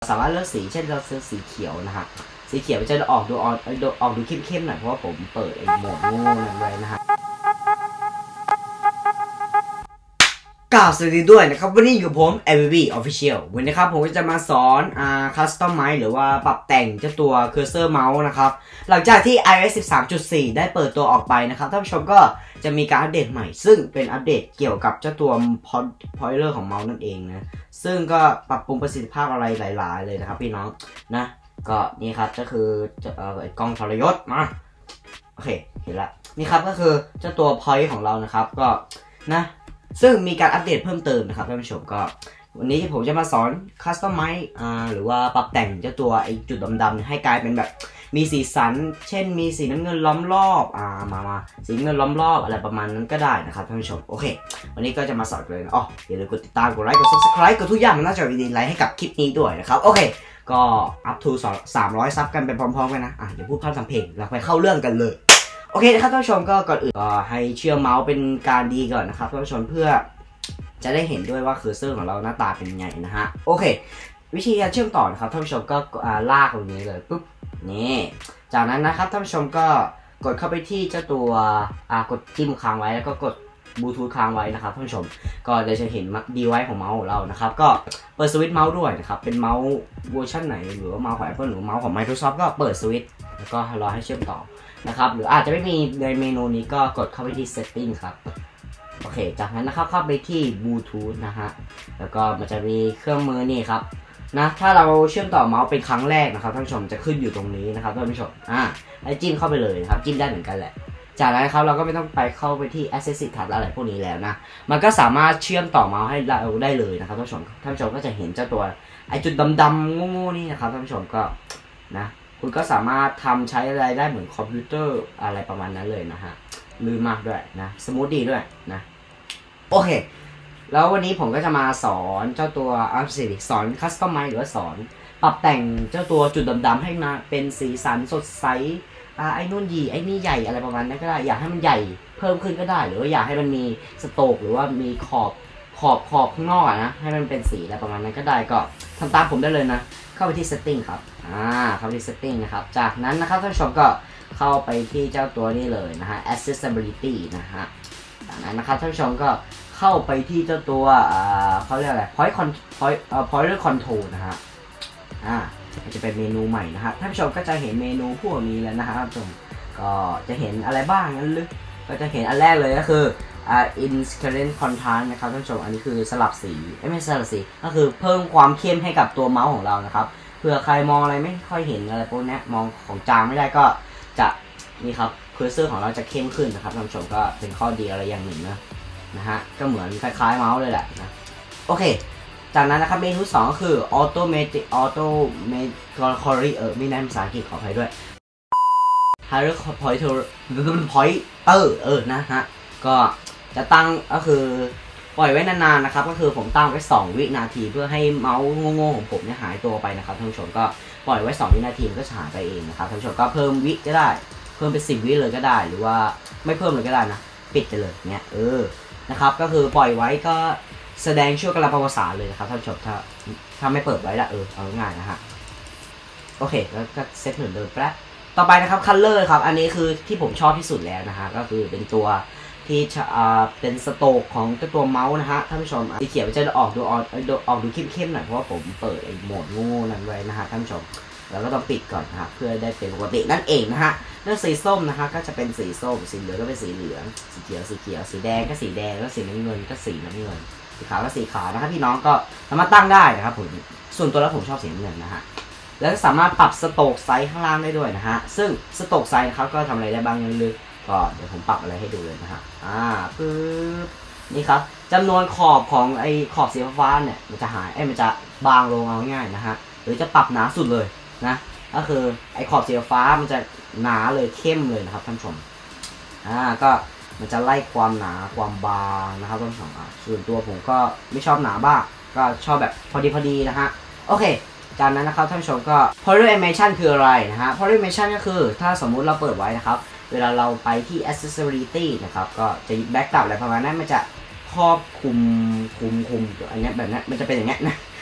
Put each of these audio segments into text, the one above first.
สามารถเลือกสีเช่นเราซื้อสีเขียวนะฮะสีเขียวจะออกดูเข้มๆหน่อยเพราะว่าผมเปิดไอ้โหมดโง่นั้นไว้นะฮะกล่าวสวัสดีด้วยนะครับวันนี้อยู่ผม AVB Official วันนี้ครับผมก็จะมาสอนCustomize หรือว่าปรับแต่งเจ้าตัว Cursor Mouse นะครับหลังจากที่ iOS 13.4 ได้เปิดตัวออกไปนะครับท่านผู้ชมก็จะมีการอัปเดตใหม่ซึ่งเป็นอัปเดตเกี่ยวกับเจ้าตัว Pointer ของเมาส์นั่นเองนะซึ่งก็ปรับปรุงประสิทธิภาพอะไรหลายๆเลยนะครับพี่น้องนะก็นี่ครับก็คือกล้องทรยศมาโอเคเห็นละนี่ครับก็คือเจ้าตัว Point ของเรานะครับก็นะซึ่งมีการอัปเดตเพิ่มเติมนะครับท่านผู้ชมก็วันนี้ผมจะมาสอน Customize หรือว่าปรับแต่งเจ้าตัวไอจุดดำๆให้กลายเป็นแบบมีสีสันเช่นมีสีน้ำเงินล้อมรอบมาสีน้ำเงินล้อมรอบอะไรประมาณนั้นก็ได้นะครับท่านผู้ชมโอเควันนี้ก็จะมาสอนเลยนะอย่าลืมกดติดตามกดไลค์กด Subscribe กดทุกอย่างมันน่าจะดีไลค์ให้กับคลิปนี้ด้วยนะครับโอเคก็อัพทู300ซับกันไปพร้อมๆกันนะเดี๋ยวพูดพร่ำทำเพลงเราไปเข้าเรื่องกันเลยโอเคนะครับท่านผู้ชมก็ก่อนอื่นก็ให้เชื่อมเมาส์เป็นการดีก่อนนะครับท่านผู้ชมเพื่อจะได้เห็นด้วยว่าเคอร์เซอร์ของเราหน้าตาเป็นยังไงนะฮะโอเควิธีการเชื่อมต่อนะครับท่านผู้ชมก็ลากตรงนี้เลยปุ๊บนี่จากนั้นนะครับท่านผู้ชมก็กดเข้าไปที่เจ้าตัวกดจิ้มค้างไว้แล้วก็กดบลูทูธค้างไว้นะครับท่านผู้ชมก็จะเห็นดีไวซ์ของเมาส์ของเรานะครับก็เปิดสวิตช์เมาส์ด้วยนะครับเป็นเมาส์เวอร์ชันไหนหรือว่าเมาส์ของ Apple หรือเมาส์ของ Microsoft ก็เปิดสวิตช์แล้วก็รอให้เชื่อมต่อนะครับหรืออาจจะไม่มีในเมนูนี้ก็กดเข้าไปที่ setting ครับโอเคจากนั้นนะครับเข้าไปที่บลูทูธนะฮะแล้วก็มันจะมีเครื่องมือนี่ครับนะถ้าเราเชื่อมต่อเมาส์เป็นครั้งแรกนะครับท่านผู้ชมจะขึ้นอยู่ตรงนี้นะครับท่านผู้ชมให้จิ้มเข้าไปเลยนะครับจิ้มได้เหมือนกันแหละจากนั้นครับเราก็ไม่ต้องไปเข้าไปที่ Accessory Tab อะไรพวกนี้แล้วนะมันก็สามารถเชื่อมต่อเมาส์ให้เราได้เลยนะครับท่านผู้ชมก็จะเห็นเจ้าตัวไอจุดดำๆโง่ๆนี่นะครับท่านผู้ชมก็นะคุณก็สามารถทำใช้อะไรได้เหมือนคอมพิวเตอร์อะไรประมาณนั้นเลยนะฮะลื่นมากด้วยนะสมูทดีด้วยนะโอเคแล้ววันนี้ผมก็จะมาสอนเจ้าตัวสอน Customize หรือว่าสอนปรับแต่งเจ้าตัวจุดดำๆให้มาเป็นสีสันสดใสไอ้นู่นดีไอ้นี่ใหญ่อะไรประมาณนั้นก็ได้อยากให้มันใหญ่เพิ่มขึ้นก็ได้หรือว่าอยากให้มันมีสโตกหรือว่ามีขอบข้างนอกนะให้มันเป็นสีอะไรประมาณนั้นก็ได้ก็ทำตามผมได้เลยนะเข้าไปที่ setting ครับเข้าไปที่ setting นะครับจากนั้นนะครับท่านผู้ชมก็เข้าไปที่เจ้าตัวนี้เลยนะฮะ accessibility นะฮะจากนั้นนะครับท่านผู้ชมก็เข้าไปที่เจ้าตัวเขาเรียกอะไร pointer control นะฮะจะเป็นเมนูใหม่นะฮะท่านผู้ชมก็จะเห็นเมนูพวกนี้แล้วนะฮะท่านผู้ชมก็จะเห็นอะไรบ้างนั้นลึกก็จะเห็นอันแรกเลยก็คือInscreen Contrast นะครับท่านผู้ชมอันนี้คือสลับสีไม่สลับสีก็คือเพิ่มความเข้มให้กับตัวเมาส์ของเรานะครับเผื่อใครมองอะไรไม่ค่อยเห็นอะไรพวกนี้มองของจางไม่ได้ก็จะนี่ครับเคอร์เซอร์ของเราจะเข้มขึ้นนะครับท่านผู้ชมก็เป็นข้อดีอะไรอย่างหนึ่งนะฮะก็เหมือนคล้ายๆเมาส์เลยแหละนะโอเคจากนั้นนะครับเมนู2ก็คือ Autoไม่ได้ภาษาอังกฤษขออภัยด้วย Higher Pointer นะฮะก็จะตั้งก็คือปล่อยไว้นานๆนะครับก็คือผมตั้งไว้2 วินาทีเพื่อให้เมาส์โง่ๆของผมเนี่ยหายตัวไปนะครับท่านผู้ชมก็ปล่อยไว้2 วินาทีก็จะหายไปเองนะครับท่านผู้ชมก็เพิ่มวิก็ได้เพิ่มเป็น10 วิเลยก็ได้หรือว่าไม่เพิ่มเลยก็ได้นะปิดไปเลยเนี่ยนะครับก็คือปล่อยไว้ก็แสดงช่วงกำลังประวัติศาสตร์เลยนะครับท่านผู้ชมถ้าไม่เปิดไว้ละเอาง่ายนะฮะโอเคแล้วก็เซตเหมือนเดิมแป๊บต่อไปนะครับ Color ครับอันนี้คือที่ผมชอบที่สุดแล้วนะฮะก็คือเป็นตัวที่เป็นสโตกของตัวเมาส์นะฮะท่านผู้ชมสีเขียวจะออกดูเข้มๆหน่อยเพราะว่าผมเปิดไอ้โหมดโง่นั้นไว้นะฮะท่านผู้ชมแล้วก็ต้องปิดก่อนนะครับเพื่อได้เป็นปกตินั่นเองนะฮะแล้วสีส้มนะฮะก็จะเป็นสีส้มสีเหลืองก็เป็นสีเหลืองสีเขียวสีแดงก็สีแดงแล้วสีน้ำเงินก็สีน้ำเงินสีขาวก็สีขาวนะครับพี่น้องก็สามารถตั้งได้นะครับผมส่วนตัวแล้วผมชอบสีน้ำเงินนะฮะแล้วสามารถปรับสโตกไซส์ข้างล่างได้ด้วยนะฮะซึ่งสโตกไซส์ครับก็ทำอะไรได้บ้างลึกก็เดี๋ยวผมปรับอะไรให้ดูเลยนะฮะปึ๊บนี่ครับจำนวนขอบของไอ้ขอบสีฟ้าเนี่ยมันจะหายมันจะบางลงเอาง่ายนะฮะหรือจะปรับหนาสุดเลยนะก็คือไอ้ขอบสีฟ้ามันจะหนาเลยเข้มเลยนะครับท่านผู้ชมก็มันจะไล่ความหนาความบางนะครับท่านผู้ชมส่วนตัวผมก็ไม่ชอบหนาบ้างก็ชอบแบบพอดีนะฮะโอเคจากนั้นนะครับท่านผู้ชมก็ Pointer Animation คืออะไรนะฮะ Pointer Animation ก็คือถ้าสมมุติเราเปิดไว้นะครับเวลาเราไปที่ Accessibility นะครับก็จะแบ็กกลับอะไรประมาณนั้นมันจะครอบคุมอันนี้แบบนั้นมันจะเป็นอย่างเงี้ยนะ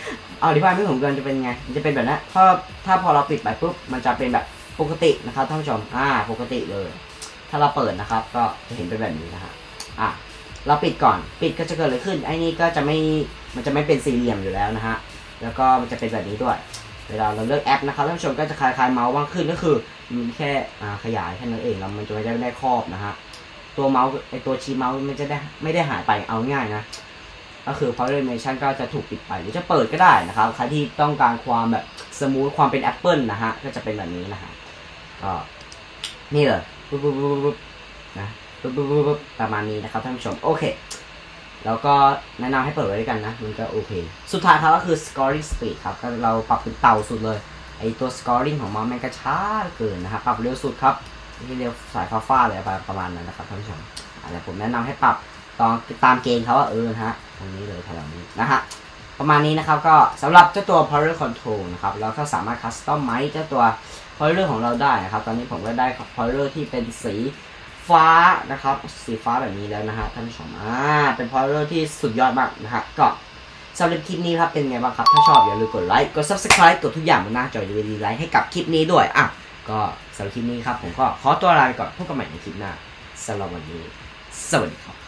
อธิบายไม่ถูกกันจะเป็นไงมันจะเป็นแบบนี้ถ้าพอเราปิดไปปุ๊บมันจะเป็นแบบปกตินะครับท่านผู้ชมปกติเลยถ้าเราเปิดนะครับก็จะเห็นเป็นแบบนี้นะฮะเราปิดก่อนปิดก็จะเกิดอะไรขึ้นไอ้นี่ก็จะไม่มันจะไม่เป็นสี่เหลี่ยมอยู่แล้วนะฮะแล้วก็มันจะเป็นแบบนี้ด้วยเวลาเราเลือกแอปนะครับท่านผู้ชมก็จะคล้ายเมาส์ว่างขึ้นก็คือมันแค่ขยายแค่นั้นเองแล้วมันจะไม่ได้ครอบนะฮะตัวเมาส์ไอตัวชี้เมาส์มันจะไม่ได้หายไปเอาง่ายนะก็คือ Power Animation ก็จะถูกปิดไปหรือจะเปิดก็ได้นะครับใครที่ต้องการความแบบสมูทความเป็น Apple นะฮะก็จะเป็นแบบนี้นะฮะก็นี่เลยปุ๊บนะปุ๊บประมาณนี้นะครับท่านผู้ชมโอเคแล้วก็แนะนำให้เปิดไว้ด้วยกันนะมันก็โอเคสุดท้ายครับก็คือ scoring speed ครับก็เราปรับเป็นเต่าสุดเลยไอตัว scoring ของมันก็ช้าเกินนะครับปรับเร็วสุดครับที่เร็วสายฟ้าเลยประมาณนั้นนะครับท่านผู้ชมแต่ผมแนะนำให้ปรับตามเกณฑ์เขาว่านะฮะตรงนี้เลยแถวนี้นะฮะประมาณนี้นะครับก็สำหรับเจ้าตัว power control นะครับเราก็สามารถ customize เจ้าตัว power ของเราได้นะครับตอนนี้ผมก็ได้ power ที่เป็นสีฟ้านะครับสีฟ้าแบบนี้แล้วนะฮะท่านผู้ชมเป็น power ที่สุดยอดมากนะฮะก็สำหรับคลิปนี้ครับเป็นไงบ้างครับถ้าชอบอย่าลืมกดไลค์กด subscribe กดทุกอย่างบนหน้าจออย่าลืมไลค์ให้กับคลิปนี้ด้วยก็สำหรับคลิปนี้ครับผมก็ขอตัวลาไปก่อนพบกันใหม่ในคลิปหน้าสำหรับวันนี้สวัสดีครับ